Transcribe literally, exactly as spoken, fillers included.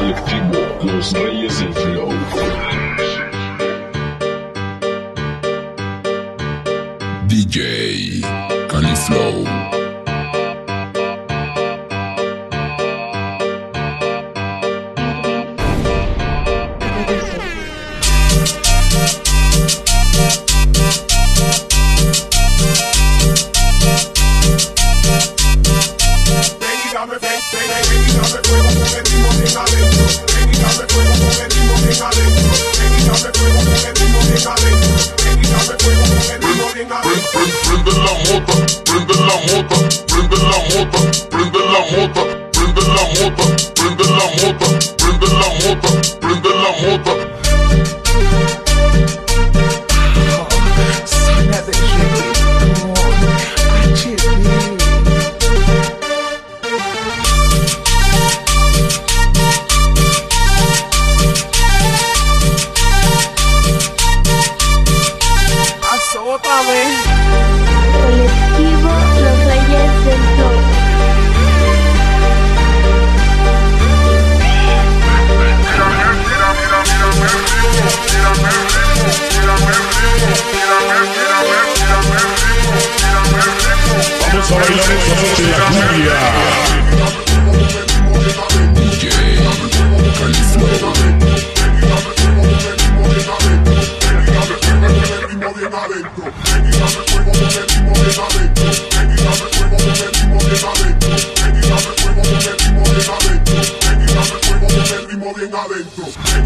colectivo, los reyes del flow. D J Califlow. Prende la mota, prende la mota, prende la mota, prende la mota, prende la mota, prende la mota, prende la mota, prende la mota. Otra vez. Colectivo Los Reyes del Flow. Vamos a bailar esta noche la cumbia. D J Califlow. Bien adentro.